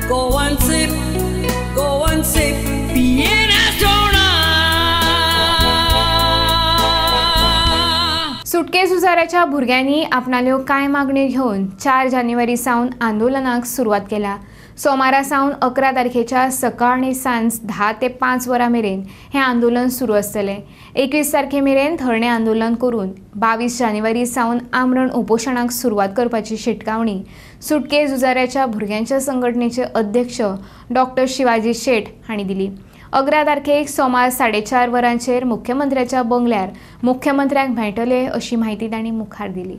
Go and sip, Vienna soda. सुटके झुजाऱ्याच्या भुरग्यांनी आपणाल्यो कांय मागण्यो घेवन 4 जानेवारी सावन आंदोलनाक सुरवात केला। सोमारा सावन 11 तारखेच्या सकाळ आनी सांज 10 ते 5 वरां मेरेन हें आंदोलन सुरू आसतलें। 21 तारखे मेरेन धरणे आंदोलन करून 22 जानेवारी सावन आमरण उपोशणाक सुरवात करपाची शिटकावणी सुटके झुजाऱ्याच्या भुरग्यांच्या संघटनेचे अध्यक्ष डॉक्टर शिवाजी शेट हांणी दिली। 11 तारखेक सोमार 4:30 वरांचेर मुख्यमंत्र्याच्या बंगल्यार मुख्यमंत्र्याक मेळटले अशी माहिती तांणी मुखार दिली।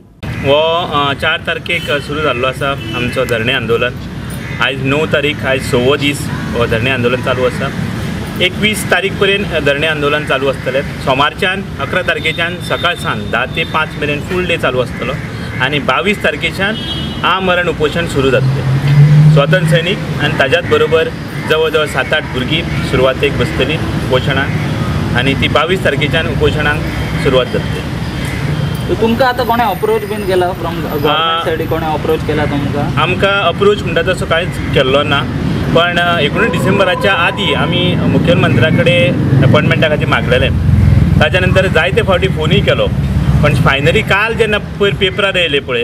4 तारखेक सुरू जाल्लो आसा आमचो धरणे आंदोलन। आज 9 तारीख, आज 6वो दीस हो धरणे आंदोलन चालू आसा। 21 तारीख पर्यंत धरणे आंदोलन चालू आसतलें। सोमारच्यान 11 तारखेच्यान सकाळ सांज 10 ते 5 मेरेन फूल डे चालू आसतलो आनी 22 तारखेच्यान आमरण उपोशण सुरू जातलें। स्वातंत्र्य सैनीक आनी ताज्याच बरोबर जवळ जवळ 7-8 भुरगीं सुरवातेक बसतलीं उपोशणाक आनी ती 22 तारखेच्यान उपोशणाक सुरवात जातली। तुमकां आतां कोणे अप्रोच बीन केला फ्रॉम गव्हर्नमेंट सायडीक कोणे अप्रोच केला तुमकां? आमकां अप्रोच म्हणटा तसो कांयच केल्लो ना, पण 19 डिसेंबराच्या आदी आमी मुखेलमंत्र्या कडेन अपॉयंटमेंटा खातीर मागलेलें। ताच्या नंतर जायते फावटी फोनूय केलो, पण फायनली काल जेन्ना पयर पेपरार येयले पळय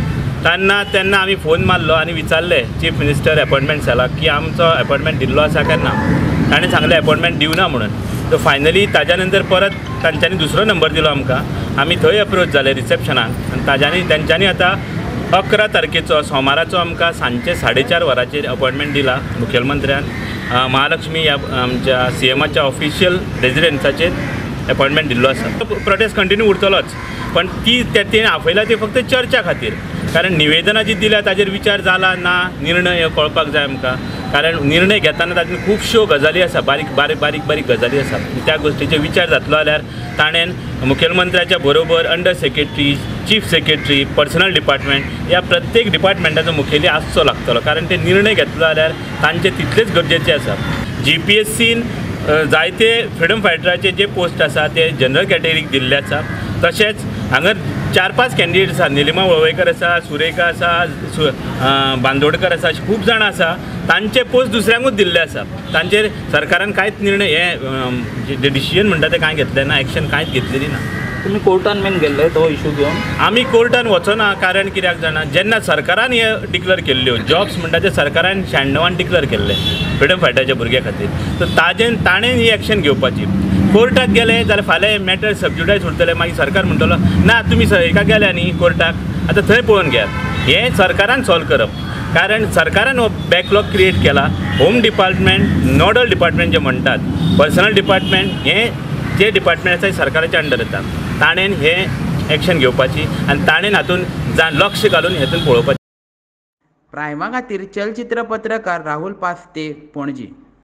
तेन्ना आमी फोन मारलो आनी विचारलें चीफ मिनिस्टर अपॉयंटमेंट सेलाक की आमचो अपॉयंटमेंट दिल्लो आसा काय ना। ताणें सांगलें अपॉयंटमेंट दिवना म्हणून। सो फायनली ताच्या नंतर परत तांच्यांनी दुसरो नंबर दिलो आमकां। आमी थंय अप्रोच जाले रिसेप्शनाक आनी तेंच्यांनी आतां 11 तारखेचो सोमाराचो आमकां सांजचे 4:30 वरांचेर अपॉयंटमेंट दिला मुखेलमंत्र्यान। महालक्ष्मी ह्या आमच्या CMच्या ऑफिशियल रेजिडेन्साचेर अपॉयंटमेंट दिल्लो आसा। प्रोटेस्ट कंटिन्यू उरतलोच, पण ती आपयला ती फक्त चर्चा खातीर, कारण निवेदनां जी दिल्या ताजेर विचार जाला ना निर्णय हो कळपाक जाय आमकां। कारण निर्णय घेतना तातूंत खुबश्यो गजाली आसा, बारीक गजाली आसा। त्या गोष्टीचे विचार जातलो जाल्यार ताणें मुखेलमंत्र्याच्या बरोबर under secretary, chief secretary, personal department ह्या प्रत्येक डिपार्टमेंटाचो मुखेली आसचो लागतलो, कारण ते निर्णय घेतलो जाल्यार तांचे तितलेच गरजेचे आसा। GPSCन जायते फ्रिडम फायटराचे जे पोस्ट आसा ते जनरल कॅटेगरीक दिल्ले आसा। तशेंच हांगा 4-5 कॅन्डिडेट आसा, निलिमा वळवयकर आसा, सुरेखा आसा, बांदोडकर आसा, अशे खूब जाणां आसा। तांचे पोस्ट दुसऱ्यांकूच दिल्ले आसा। तांचेर सरकारान कांयच निर्णय हे डिसिजन म्हणटा ते कांय घेतले ना, एक्शन कांयच घेतलेली ना। तुमी कोर्टान बीन गेल्ले तो इशू घेवन? आमी कोर्टान वचना, कारण कित्याक जाणा जेन्ना सरकारान हे डिक्लेअर केल्ल्यो जॉब्स म्हणटा ते सरकारान 96 डिक्लेअर केल्ले फ्रिडम फायटराच्या भुरग्यां खातीर, तर ताणें ही एक्शन घेवपाची। कोर्टाक गेले जाल्यार फाल्यां मॅटर सबज्युडायज उरतले, मागीर सरकार म्हणटलो ना तुमी हेका गेल्या न्ही कोर्टाक, आतां थंय पळोवन घेयात। हें सरकारान सॉल्व करप, कारण सरकारान हो बॅकलॉग क्रिएट केला। होम डिपार्टमेंट, नोडल डिपार्टमेंट जे म्हणटात, पर्सनल डिपार्टमेंट हे जे डिपार्टमेंट आसा सरकाराच्या अंडर येता। ताणें हें एक्शन घेवपाची आनी ताणें हातून लक्ष घालून हेतून पळोवपाचें। प्रायमा खातीर चलचित्र पत्रकार राहुल पास्ते, पणजी।